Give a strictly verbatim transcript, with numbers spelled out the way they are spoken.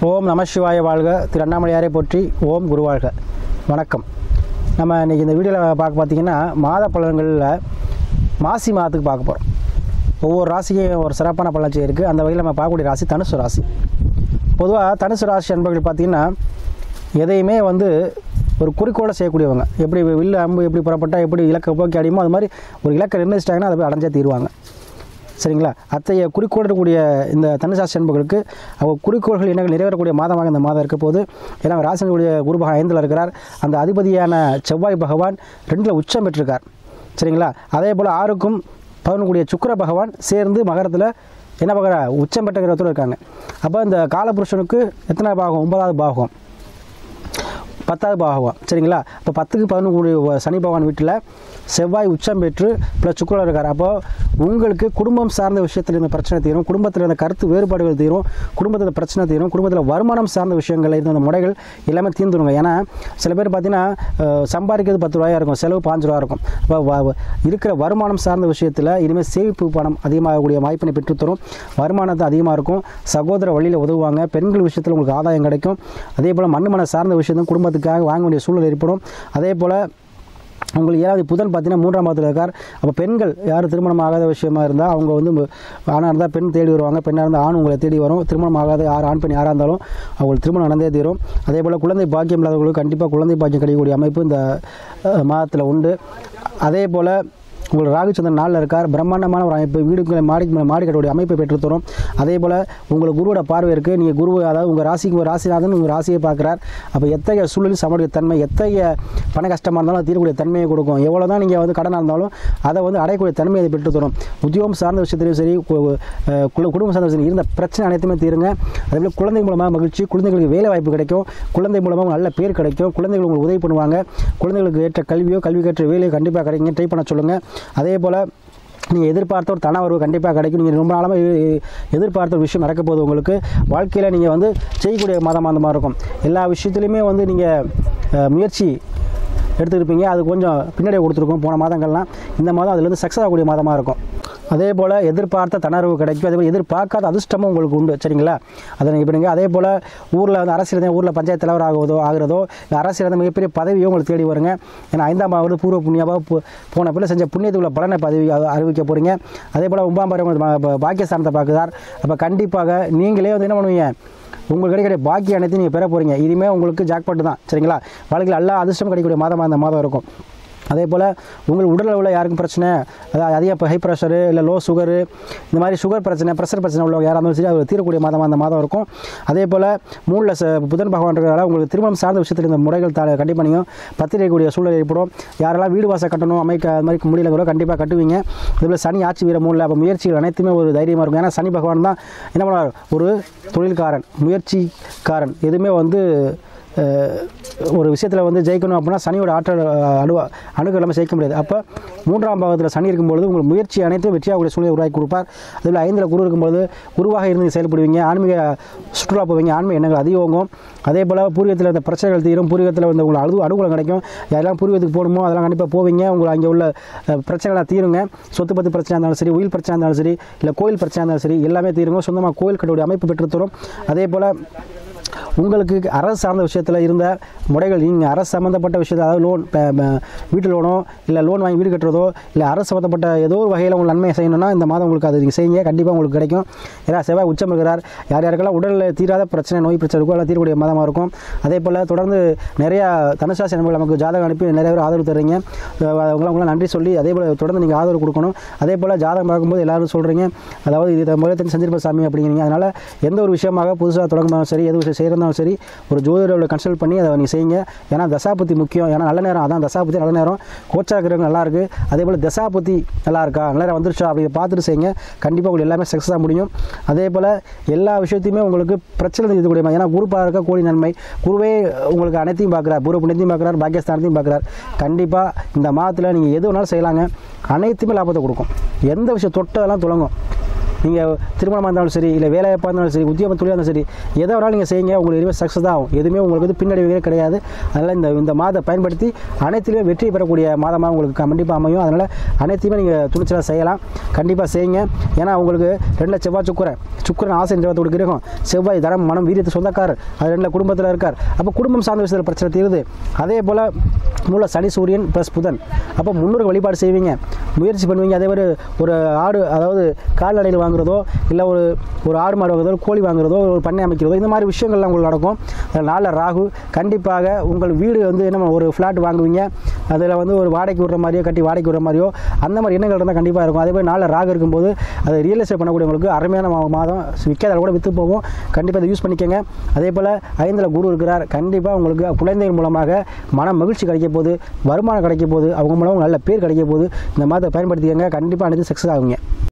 ஓம் நம சிவாய வாழ்க. திரு அண்ணாமலையாரை போற்றி. ஓம் குருவாழ்க. வணக்கம். நம்ம இன்றைக்கி இந்த வீடியோவில் பார்க்க பார்த்திங்கன்னா மாத பலன்களில் மாசி மாதத்துக்கு பார்க்க போகிறோம். ஒவ்வொரு ராசிக்கும் ஒரு சிறப்பான பலன்ச்சி இருக்குது. அந்த வகையில் நம்ம பார்க்கக்கூடிய ராசி தனுசு ராசி. பொதுவாக தனுசு ராசி அன்பர்கள் பார்த்திங்கன்னா எதையுமே வந்து ஒரு குறிக்கோளை செய்யக்கூடியவங்க. எப்படி வில்லு அம்பு எப்படி புறப்பட்டால் எப்படி இலக்கை போக்கி அடையுமோ அது மாதிரி ஒரு இலக்கை நிர்ணயிச்சிட்டாங்கன்னா அதை போய் அடைஞ்சே தீருவாங்க. சரிங்களா? அத்தகைய குறிக்கோள் இருக்கக்கூடிய இந்த தனுசாசி அன்பர்களுக்கு அவங்க குறிக்கோள்கள் என்ன நிறைவேறக்கூடிய மாதமாக இந்த மாதம் இருக்க போது. ஏன்னா ராசினுடைய குரு பகவான் ஐந்தில் இருக்கிறார். அந்த அதிபதியான செவ்வாய் பகவான் ரெண்டில் உச்சம் பெற்றிருக்கார். சரிங்களா? அதே போல் ஆறுக்கும் பதினொன்றுடைய சுக்கிர பகவான் சேர்ந்து மகரத்தில் என்ன பார்க்குற உச்சம் பெற்ற கிரகத்தோடு இருக்காங்க. அப்போ இந்த காலபுருஷனுக்கு எத்தனை பாகம்? ஒன்பதாவது பாகம், பத்தாவது பாகம். சரிங்களா? இப்போ பத்துக்கு பதினொன்று சனி பகவான் வீட்டில் செவ்வாய் உச்சம் பெற்று ப்ளஸ் சுக்கிரன் இருக்கார். அப்போது உங்களுக்கு குடும்பம் சார்ந்த விஷயத்தில் இருந்த பிரச்சனை தீரும், குடும்பத்தில் இருந்த கருத்து வேறுபாடுகள் தீரும், குடும்பத்தில் பிரச்சனை தீரும், குடும்பத்தில் வருமானம் சார்ந்த விஷயங்கள் இருந்த முறைகள் எல்லாமே தீர்ந்துருங்க. ஏன்னா சில பேர் பார்த்தீங்கன்னா சம்பாதிக்கிறது பத்து ரூபாயாக இருக்கும், செலவு பாஞ்சு ரூபா இருக்கும். அப்போ இருக்கிற வருமானம் சார்ந்த விஷயத்தில் இனிமேல் சேமிப்பு பணம் அதிகமாகக்கூடிய வாய்ப்பினை பெற்றுத்தரும். வருமானத்தை அதிகமாக இருக்கும். சகோதர வழியில் உதவுவாங்க. பெண்கள் விஷயத்தில் உங்களுக்கு ஆதாயம் கிடைக்கும். அதே போல் மண் மன சார்ந்த விஷயத்தும் குடும்பத்துக்காக வாங்க வேண்டிய சூழல் ஏற்படும். அதே போல் உங்களுக்கு ஏழாவது புதன் பார்த்தீங்கன்னா மூன்றாம் பாதத்தில் இருக்கார். அப்போ பெண்கள் யார் திருமணம் ஆகாத விஷயமா இருந்தால் அவங்க வந்து ஆணாக இருந்தால் பெண் தேடி வருவாங்க, பெண்ணாக இருந்தால் ஆண் உங்களை தேடி வரும். திருமணம் ஆகாத யார் ஆண் பெண் யாராக இருந்தாலும் அவங்களுக்கு திருமணம் நடந்தே தீரும். அதே போல் குழந்தை பாக்கியம் இல்லாதவங்களுக்கு கண்டிப்பாக குழந்தை பாக்கியம் கிடைக்கக்கூடிய அமைப்பு இந்த மாதத்தில் உண்டு. அதே போல் உங்களுக்கு ராகுச்சந்திரன் நாளில் இருக்கார். பிரம்மாண்டமான ஒரு அமைப்பு, வீடுகளை மாடி மாடி கட்டக்கூடிய அமைப்பை பெற்றுத்தரும். அதே போல் உங்களுக்கு குருவோட பார்வை இருக்குது. நீங்கள் குரு அதாவது உங்கள் ராசிக்கு ஒரு ராசிநாதன் உங்கள் ராசியை பார்க்குறார். அப்போ எத்தகைய சூழலில் சமடைய தன்மை, எத்தகைய பண கஷ்டமாக இருந்தாலும் அது தீரக்கூடிய தன்மையை கொடுக்கும். எவ்வளோ தான் நீங்கள் வந்து கடனாக இருந்தாலும் அதை வந்து அடையக்கூடிய தன்மையை அதை பெற்றுத்தரும். உத்தியோகம் சார்ந்த விஷயத்திலையும் சரி, குடும்பம் சார்ந்த விஷயம் இருந்த பிரச்சனை அனைத்துமே தீருங்க. அதேபோல் குழந்தை மூலமாக மகிழ்ச்சி, குழந்தைகளுக்கு வேலை வாய்ப்பு கிடைக்கும், குழந்தை மூலமாக நல்ல பேர் கிடைக்கும், குழந்தைகள் உங்களுக்கு உதவி பண்ணுவாங்க, குழந்தைகளுக்கு ஏற்ற கல்வியோ கல்விக்கு ஏற்ற வேலையோ கண்டிப்பாக கிடைக்குங்க. ட்ரை பண்ண சொல்லுங்கள். அதே போல் நீங்கள் எதிர்பார்த்த ஒரு தன வரவு கண்டிப்பாக கிடைக்கும். நீங்கள் ரொம்ப நாளாக எதிர்பார்த்த ஒரு விஷயம் நடக்க போகுது. உங்களுக்கு வாழ்க்கையில் நீங்கள் வந்து செய்யக்கூடிய மாதம் மாதமாக இருக்கும். எல்லா விஷயத்துலையுமே வந்து நீங்கள் முயற்சி எடுத்துருப்பீங்க. அது கொஞ்சம் பின்னாடியே கொடுத்துருக்கோம் போன மாதங்கள்லாம். இந்த மாதம் அதுலேருந்து சக்ஸஸ் ஆகக்கூடிய மாதமாக இருக்கும். அதே போல் எதிர்பார்த்த தனர்வு கிடைக்கும். அதே போல் எதிர்பார்க்காத அதிர்ஷ்டமும் உங்களுக்கு உண்டு. சரிங்களா? அதை நீங்கள் பண்ணுங்க. அதே போல் ஊரில் வந்து அரசியல் ஊரில் பஞ்சாயத்து தலைவர் ஆகுவதோ ஆகிறதோ இல்லை அரசியல் மிகப்பெரிய பதவியோ உங்களுக்கு தேடி வருங்க. ஏன்னா ஐந்தாம் பாவது பூர்வ புண்ணியமாக போன பிள்ளை செஞ்ச புண்ணியத்துக்குள்ள பலனை பதவி அறிவிக்க போகிறீங்க. அதே போல் ஒன்பதாம் பாரு உங்களுக்கு பாக்கியஸ்தானத்தை பார்க்குறார். அப்போ கண்டிப்பாக நீங்களே வந்து என்ன பண்ணுவீங்க, உங்களுக்கு கிடைக்கிற பாக்கிய அனைத்தையும் நீங்கள் பெற போகிறீங்க. இதுவுமே உங்களுக்கு ஜாக்பாட்டு தான். சரிங்களா? வாழ்க்கையில் எல்லா அதிர்ஷ்டம் கிடைக்கக்கூடிய மாதமாக அந்த மாதம் இருக்கும். அதே போல் உங்கள் உடல் அளவில் யாருக்கும் பிரச்சனை, அதாவது அதிக ஹை ப்ரெஷரு இல்லை லோ சுகரு, இந்த மாதிரி சுகர் பிரச்சனை ப்ரெஷர் பிரச்சனை உள்ளவங்க யாராக இருந்தாலும் சரி அது தீரக்கூடிய மாதமாக அந்த மாதம் இருக்கும். அதே போல் மூணில் புதன் பகவான் இருக்கிறதால உங்களுக்கு திருமணம் சார்ந்த விஷயத்தில் இந்த முறைகள் த கண்டிப்பாக நீங்கள் பத்திரிக்கக்கூடிய சூழல் ஏற்படும். யாரெல்லாம் வீடு வாசல் கட்டணும் அமைக்க அது மாதிரி முடியல கூட கண்டிப்பாக கட்டுவீங்க. அதேபோல் சனி ஆட்சி வீர மூணில் அப்போ முயற்சிகள் அனைத்துமே ஒரு தைரியமாக இருக்கும். ஏன்னா சனி பகவான் தான் என்ன பண்ணுவார், ஒரு தொழில்காரன், முயற்சிக்காரன். எதுவுமே வந்து ஒரு விஷயத்தில் வந்து ஜெயிக்கணும் அப்படின்னா சனியோட ஆற்றல் அணு அணுகு எல்லாமே ஜெயிக்க முடியாது. அப்போ மூன்றாம் பாகத்தில் சனி இருக்கும்பொழுது உங்களுக்கு முயற்சி அனைத்தும் வெற்றியாகக்கூடிய சூழ்நிலை உருவாக்கி கொடுப்பார். அதில் ஐந்தில் குரு இருக்கும்போது குருவாக இருந்து செயல்படுவீங்க. ஆன்மீக சுற்றுலா போவீங்க. ஆன்மீக எண்ணங்கள் அதிகமாகும். அதே போல் பூர்வீகத்தில் இருந்த பிரச்சனைகள் தீரும். பூர்வீகத்தில் வந்து உங்களுக்கு அழு அனுகூலம் கிடைக்கும். யாரெல்லாம் பூர்வீகத்துக்கு போகணுமோ அதெல்லாம் கண்டிப்பாக போவீங்க. உங்களுக்கு அங்கே உள்ள பிரச்சனைகளாக தீருங்க. சொத்து பத்து பிரச்சனை இருந்தாலும் சரி, உயிர் பிரச்சனை இருந்தாலும் சரி, இல்லை கோயில் பிரச்சனை இருந்தாலும் சரி, எல்லாமே தீருங்க. சொந்தமாக கோயில் கட்டக்கூடிய அமைப்பு பெற்றுத்தரும். அதே போல் உங்களுக்கு அரசு சார்ந்த விஷயத்தில் இருந்த முறைகள், நீங்கள் அரசு சம்மந்தப்பட்ட விஷயத்தை, அதாவது லோன், வீட்டு லோனோ இல்லை லோன் வாங்கி வீடு கட்டுறதோ இல்லை அரசு சம்மந்தப்பட்ட ஏதோ ஒரு வகையில் உங்களுக்கு நன்மை செய்யணும்னா இந்த மாதம் உங்களுக்கு அது நீங்கள் செய்யுங்க. கண்டிப்பாக உங்களுக்கு கிடைக்கும். ஏன்னா செவ்வாய் உச்சம் இருக்கிறார். யார் யாருக்கெல்லாம் உடலில் தீராத பிரச்சனை, நோய் பிரச்சனை இருக்கோ எல்லாம் தீரக்கூடிய மாதமாக இருக்கும். அதே போல் தொடர்ந்து நிறையா தனுசாசி நண்பர்கள் நமக்கு ஜாதகம் அனுப்பி நிறைய பேர் ஆதரவு தர்றீங்க. அவங்களாம் நன்றி சொல்லி அதே போல் தொடர்ந்து நீங்கள் ஆதரவு கொடுக்கணும். அதே போல் ஜாதகம் பார்க்கும்போது எல்லோரும் சொல்கிறீங்க, அதாவது இது முறையத்தின் செஞ்சிருப்ப சாமி அப்படிங்கிறீங்க. அதனால் எந்த ஒரு விஷயமாக புதுசாக தொடங்குனாலும் சரி, எது விஷயம் செய்கிறதாலும் சரி, ஒரு ஜோதிடரோட கன்சல்ட் பண்ணி அதை நீங்கள் செய்யுங்க. ஏன்னா தசாபதி முக்கியம். ஏன்னா நல்ல நேரம் அதான் தசாபதி நல்ல நேரம். கோச்சா இருக்கிறவங்க நல்லா இருக்குது. அதே போல் தசாபதி நல்லா இருக்கா, நல்ல நேரம் வந்துருச்சா அப்படி பார்த்துட்டு செய்யுங்க. கண்டிப்பாக உங்களுக்கு எல்லாமே சக்ஸஸாக முடியும். அதே போல் எல்லா விஷயத்தையுமே உங்களுக்கு பிரச்சனை இருக்கக்கூடிய, ஏன்னா குரு பார்க்க கோடி நன்மை. குருவே உங்களுக்கு அனைத்தையும் பார்க்குறார், பூர்வ புண்ணியத்தையும் பார்க்குறார், பாக்கியஸ்தானத்தையும் பார்க்குறார். கண்டிப்பாக இந்த மாதத்தில் நீங்கள் எது வேணாலும் செய்யலாங்க. அனைத்துமே லாபத்தை கொடுக்கும். எந்த விஷயம் தொட்டதெல்லாம் தொடங்கும். நீங்கள் திருமணமாக இருந்தாலும் சரி, இல்லை வேலைவாய்ப்பாக இருந்தாலும் சரி, உத்தியோக தொழிலாக இருந்தாலும் சரி, எதை வேணாலும் நீங்கள் செய்யுங்க, உங்களுக்கு எதுவுமே சக்ஸஸ் தான் ஆகும். எதுவுமே உங்களுக்கு வந்து பின்னடைவே கிடையாது. அதனால் இந்த இந்த மாதத்தை பயன்படுத்தி அனைத்திலுமே வெற்றி பெறக்கூடிய மாதமாக உங்களுக்கு கண்டிப்பாக அமையும். அதனால் அனைத்தையுமே நீங்கள் துணிச்சலாக செய்யலாம். கண்டிப்பாக செய்யுங்க. ஏன்னா உங்களுக்கு ரெண்டில் செவ்வாய் சுக்கிரன் சுக்கிரன் ஆசை நிறுவத்தோடு கிரகம், செவ்வாய் தனம் மனம் வீரியத்து சொந்தக்காரர், அது ரெண்டில் குடும்பத்தில் இருக்கார். அப்போ குடும்பம் சார்ந்த விஷயத்தில் பிரச்சனை தீருது. அதே போல் மூல சனி சூரியன் ப்ளஸ் புதன். அப்போ முன்னோர்கள் வழிபாடு செய்வீங்க, முயற்சி பண்ணுவீங்க. அதே மாதிரி ஒரு ஆடு, அதாவது கால்நடைகள் வாங்குறதோ, இல்லை ஒரு ஒரு ஆடு மாடு வாங்குறதோ, கோழி வாங்குறதோ, ஒரு பண்ணை அமைக்கிறதோ, இந்த மாதிரி விஷயங்கள்லாம் உங்களுக்கு நடக்கும். நாளில் ராகு. கண்டிப்பாக உங்கள் வீடு வந்து என்ன ஒரு ஃப்ளாட் வாங்குவீங்க, அதில் வந்து ஒரு வாடகைக்கு விடுற மாதிரியோ கட்டி வாடகைக்கு விடுற மாதிரியோ அந்த மாதிரி எண்ணங்கள் இருந்தால் கண்டிப்பாக இருக்கும். அதே மாதிரி நாளில் ராகு இருக்கும்போது அதை ரியல் எஸ்டேட் பண்ணக்கூடியவங்களுக்கு அருமையான மாதம். விற்காத கூட விற்று போகும். கண்டிப்பாக அதை யூஸ் பண்ணிக்கோங்க. அதே போல் ஐந்தில் குரு இருக்கிறார். கண்டிப்பாக உங்களுக்கு குழந்தைகள் மூலமாக மன மகிழ்ச்சி கிடைக்க போகுது, வருமானம் கிடைக்க போகுது, அவங்க மூலம் நல்ல பேர் கிடைக்க போகுது. இந்த மாதத்தை பயன்படுத்திக்கங்க. கண்டிப்பாக அனைத்து சக்ஸஸ் ஆகுங்க.